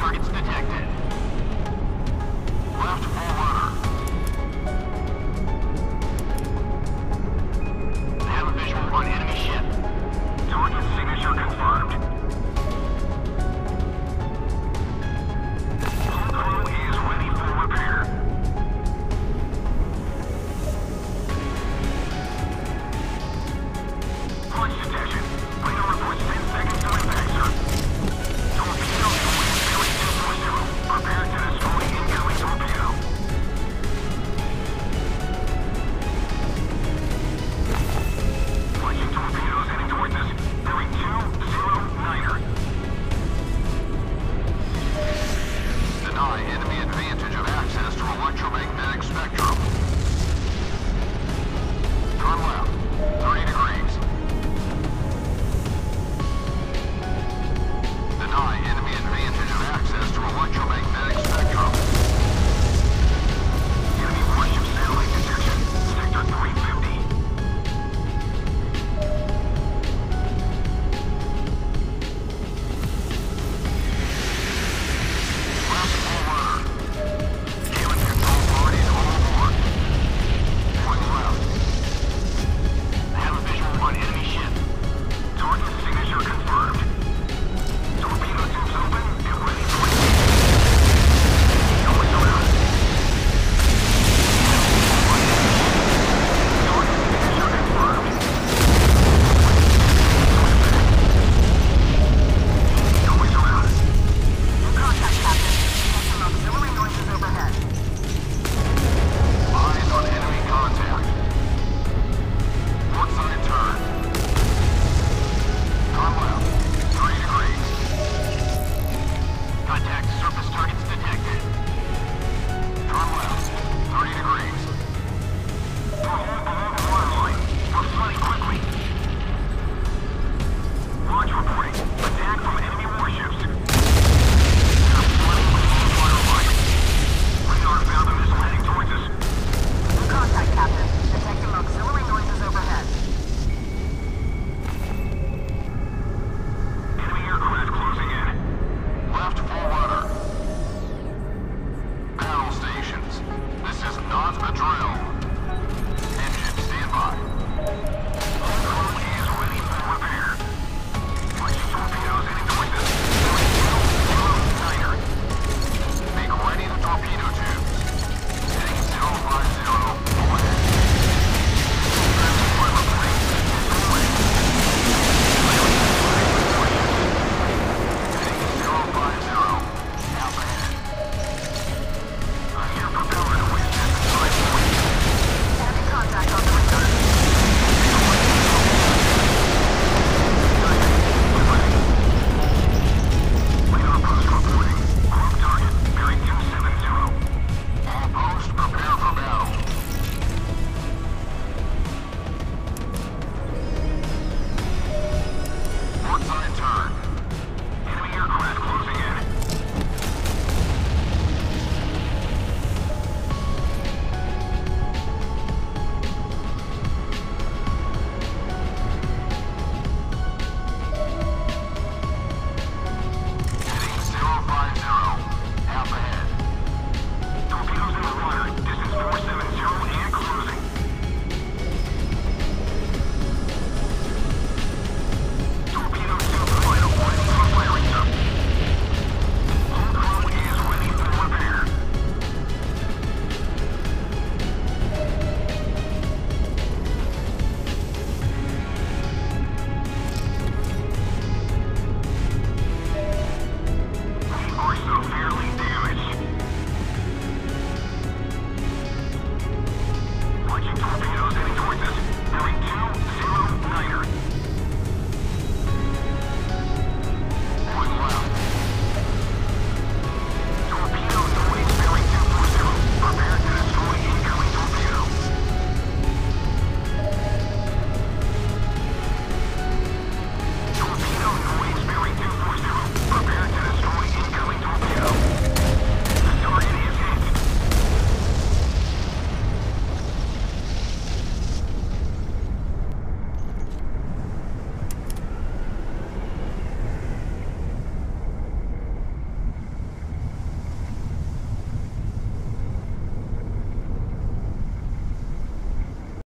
targets detected. Left full rudder. Have a visual on enemy ship. Target signature confirmed. Hull crew is ready for repair. Launch detection. Radar reports 10 seconds to impact, sir. Torpedo going 3240. Prepare to destroy incoming torpedo. Launching torpedoes heading towards us. Bearing 209er. Deny enemy advantage of access to electromagnetic spectrum. Turn left. 30 degrees. Deny enemy advantage of access to electromagnetic spectrum. Enemy warship satellite detection. Sector 350. Left full rudder. Human control parties all aboard. Going left. Have a visual on enemy ship. Target signature confirmed. Torpedo tubes open and ready for engagement. Going around. Target signature confirmed. Going around. New contact, Captain. Get some auxiliary noises overhead. Eyes on enemy contact. Port side turn. Turn left. 30 degrees. Contact surface targets detected.